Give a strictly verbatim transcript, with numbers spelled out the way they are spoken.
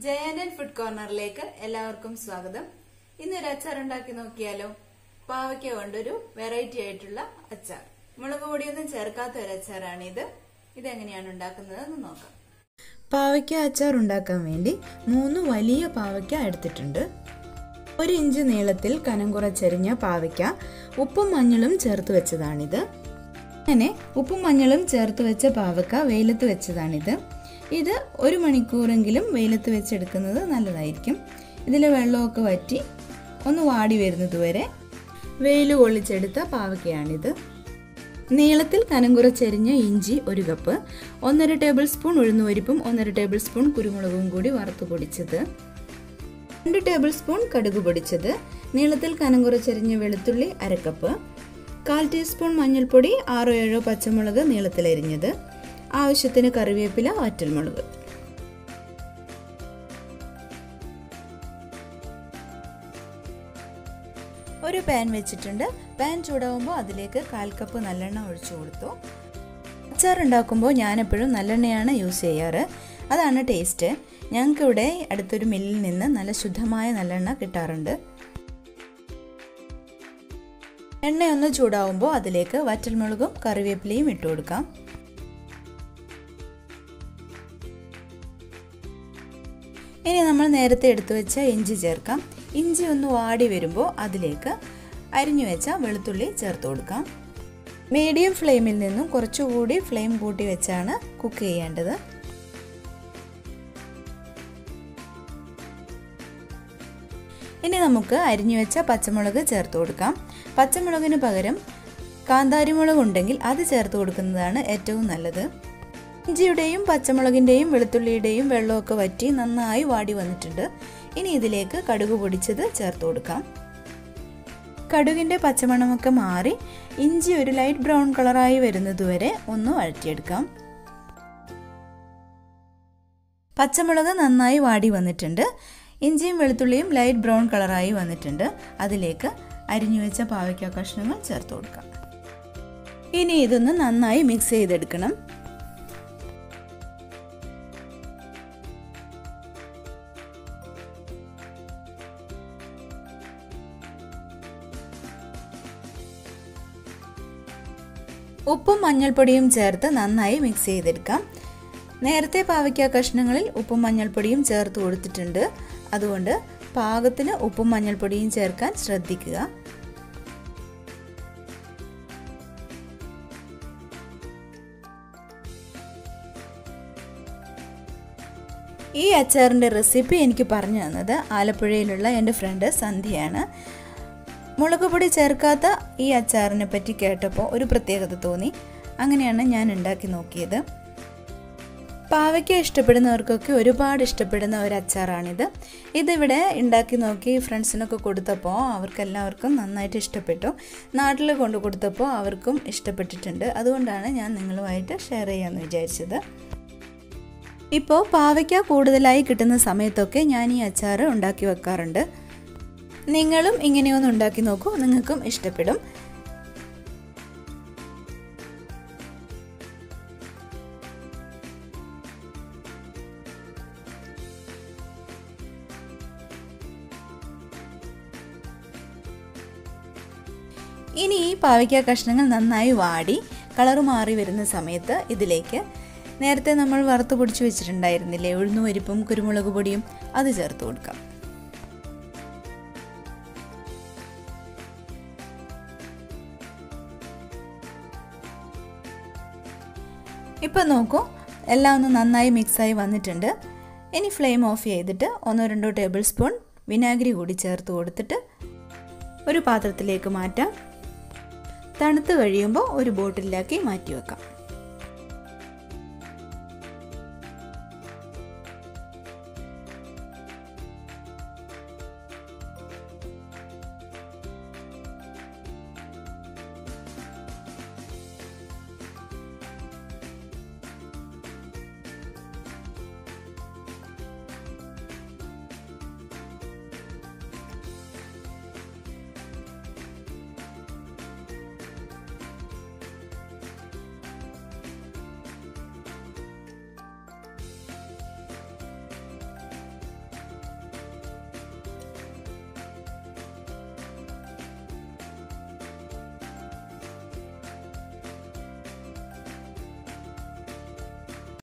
Jayan food കോർണറിലേക്ക് എല്ലാവർക്കും സ്വാഗതം. ഇന്നൊരു അച്ചാർ ഉണ്ടാക്കി നോക്കിയാലോ? പാവയ്ക്ക കൊണ്ടൊരു വെറൈറ്റി ആയിട്ടുള്ള അച്ചാർ. മുളക് പൊടിയൊന്നും ചേർക്കാത്ത ഒരു അച്ചാറാണിത്. ഇതെങ്ങനെയാണ് ഉണ്ടാക്കുന്നതെന്ന് നോക്കാം. പാവയ്ക്ക അച്ചാർ ഉണ്ടാക്കാൻ വേണ്ടി മൂന്ന് വലിയ പാവയ്ക്ക എടുത്തിട്ടുണ്ട്. ഒരു ഇഞ്ച് നീളത്തിൽ കനം കുറച്ചരിഞ്ഞ പാവയ്ക്ക ഉപ്പും മഞ്ഞളും ചേർത്ത് വെച്ചതാണിത്. അങ്ങനെ ഉപ്പും മഞ്ഞളും ചേർത്ത് വെച്ച പാവയ്ക്ക വെയിലത്ത് വെച്ചതാണിത്. ഇത് ഒരു മണിക്കൂറെങ്കിലും വെയിലത്ത് വെച്ചെടുക്കുന്നത് നല്ലതായിരിക്കും. ഇതിലെ വെള്ളമൊക്കെ വറ്റി ഒന്ന് വാടി വരുന്നത് വരെ വെയിൽ കൊള്ളിച്ചെടുത്ത പാവയ്ക്കയാണിത്. നീളത്തിൽ കനം കുറച്ചരിഞ്ഞ ഇഞ്ചി ഒരു കപ്പ്, ഒന്നര ടേബിൾ സ്പൂൺ ഉഴുന്നുപരിപ്പും ഒന്നര ടേബിൾ സ്പൂൺ കുരുമുളകും കൂടി വറുത്ത് പൊടിച്ചത്, രണ്ട് ടേബിൾ സ്പൂൺ കടുക് പൊടിച്ചത്, നീളത്തിൽ കനം കുറച്ചരിഞ്ഞ വെളുത്തുള്ളി അരക്കപ്പ്, കാൽ ടീസ്പൂൺ മഞ്ഞൾപ്പൊടി, ആറോ ഏഴോ പച്ചമുളക് നീളത്തിലരിഞ്ഞത്, ആവശ്യത്തിന് കറിവേപ്പില, വറ്റൽമുളക്. ഒരു പാൻ വെച്ചിട്ടുണ്ട്. പാൻ ചൂടാവുമ്പോൾ അതിലേക്ക് കാൽ കപ്പ് നല്ലെണ്ണ ഒഴിച്ചു കൊടുത്തു. അച്ചാർ ഉണ്ടാക്കുമ്പോൾ ഞാനെപ്പോഴും നല്ലെണ്ണയാണ് യൂസ് ചെയ്യാറ്. അതാണ് ടേസ്റ്റ്. ഞങ്ങൾക്കിവിടെ അടുത്തൊരു മില്ലിൽ നിന്ന് നല്ല ശുദ്ധമായ നല്ലെണ്ണ കിട്ടാറുണ്ട്. എണ്ണയൊന്ന് ചൂടാവുമ്പോൾ അതിലേക്ക് വറ്റൽമുളകും കറിവേപ്പിലയും ഇട്ട് കൊടുക്കാം. ഇനി നമ്മൾ നേരത്തെ എടുത്തു വെച്ച ഇഞ്ചി ചേർക്കാം. ഇഞ്ചി ഒന്ന് വാടി വരുമ്പോൾ അതിലേക്ക് അരിഞ്ഞു വെച്ച വെളുത്തുള്ളി ചേർത്ത് കൊടുക്കാം. മീഡിയം ഫ്ലെയിമിൽ നിന്നും കുറച്ചുകൂടി ഫ്ലെയിം കൂട്ടി വെച്ചാണ് കുക്ക് ചെയ്യേണ്ടത്. ഇനി നമുക്ക് അരിഞ്ഞു വെച്ച പച്ചമുളക് ചേർത്ത് കൊടുക്കാം. പച്ചമുളകിന് പകരം കാന്താരിമുളക് ഉണ്ടെങ്കിൽ അത് ചേർത്ത് കൊടുക്കുന്നതാണ് ഏറ്റവും നല്ലത്. ഇഞ്ചിയുടെയും പച്ചമുളകിൻ്റെയും വെളുത്തുള്ളിയുടെയും വെള്ളമൊക്കെ വറ്റി നന്നായി വാടി വന്നിട്ടുണ്ട്. ഇനി ഇതിലേക്ക് കടുക് പൊടിച്ചത് ചേർത്ത് കൊടുക്കാം. കടുകിൻ്റെ പച്ചമണമൊക്കെ മാറി ഇഞ്ചി ഒരു ലൈറ്റ് ബ്രൗൺ കളറായി വരുന്നതുവരെ ഒന്ന് വഴറ്റിയെടുക്കാം. പച്ചമുളക് നന്നായി വാടി വന്നിട്ടുണ്ട്. ഇഞ്ചിയും വെളുത്തുള്ളിയും ലൈറ്റ് ബ്രൗൺ കളറായി വന്നിട്ടുണ്ട്. അതിലേക്ക് അരിഞ്ഞു വെച്ച പാവയ്ക്ക കഷ്ണങ്ങൾ ചേർത്ത് കൊടുക്കാം. ഇനി ഇതൊന്ന് നന്നായി മിക്സ് ചെയ്തെടുക്കണം. ഉപ്പും മഞ്ഞൾപ്പൊടിയും ചേർത്ത് നന്നായി മിക്സ് ചെയ്തെടുക്കാം. നേരത്തെ പാവയ്ക്ക കഷ്ണങ്ങളിൽ ഉപ്പും മഞ്ഞൾപ്പൊടിയും ചേർത്ത് കൊടുത്തിട്ടുണ്ട്. അതുകൊണ്ട് പാകത്തിന് ഉപ്പും മഞ്ഞൾപ്പൊടിയും ചേർക്കാൻ ശ്രദ്ധിക്കുക. ഈ അച്ചാറിൻ്റെ റെസിപ്പി എനിക്ക് പറഞ്ഞു തന്നത് ആലപ്പുഴയിലുള്ള എൻ്റെ ഫ്രണ്ട് സന്ധ്യയാണ്. മുളക് പൊടി ചേർക്കാത്ത ഈ അച്ചാറിനെ പറ്റി കേട്ടപ്പോൾ ഒരു പ്രത്യേകത തോന്നി. അങ്ങനെയാണ് ഞാൻ ഉണ്ടാക്കി നോക്കിയത്. പാവയ്ക്ക ഇഷ്ടപ്പെടുന്നവർക്കൊക്കെ ഒരുപാട് ഇഷ്ടപ്പെടുന്ന ഒരു അച്ചാറാണിത്. ഇതിവിടെ ഉണ്ടാക്കി നോക്കി ഫ്രണ്ട്സിനൊക്കെ കൊടുത്തപ്പോൾ അവർക്കെല്ലാവർക്കും നന്നായിട്ട് ഇഷ്ടപ്പെട്ടു. നാട്ടിൽ കൊണ്ടു കൊടുത്തപ്പോൾ അവർക്കും ഇഷ്ടപ്പെട്ടിട്ടുണ്ട്. അതുകൊണ്ടാണ് ഞാൻ നിങ്ങളുമായിട്ട് ഷെയർ ചെയ്യാമെന്ന് വിചാരിച്ചത്. ഇപ്പോൾ പാവയ്ക്ക കൂടുതലായി കിട്ടുന്ന സമയത്തൊക്കെ ഞാൻ ഈ അച്ചാർ ഉണ്ടാക്കി വെക്കാറുണ്ട്. നിങ്ങളും ഇങ്ങനെയൊന്ന് ഉണ്ടാക്കി നോക്കൂ, നിങ്ങൾക്കും ഇഷ്ടപ്പെടും. ഇനി ഈ പാവയ്ക്ക കഷ്ണങ്ങൾ നന്നായി വാടി കളറ് മാറി വരുന്ന സമയത്ത് ഇതിലേക്ക് നേരത്തെ നമ്മൾ വറുത്ത് പൊടിച്ച് വെച്ചിട്ടുണ്ടായിരുന്നില്ലേ ഉഴുന്നുപരിപ്പും കുരുമുളക് പൊടിയും, അത് ചേർത്ത് കൊടുക്കാം. ഇപ്പം നോക്കൂ, എല്ലാം ഒന്ന് നന്നായി മിക്സായി വന്നിട്ടുണ്ട്. ഇനി ഫ്ലെയിം ഓഫ് ചെയ്തിട്ട് ഒന്നോ രണ്ടോ ടേബിൾ സ്പൂൺ വിനാഗിരി കൂടി ചേർത്ത് കൊടുത്തിട്ട് ഒരു പാത്രത്തിലേക്ക് മാറ്റാം. തണുത്ത് കഴിയുമ്പോൾ ഒരു ബോട്ടിലാക്കി മാറ്റി വെക്കാം.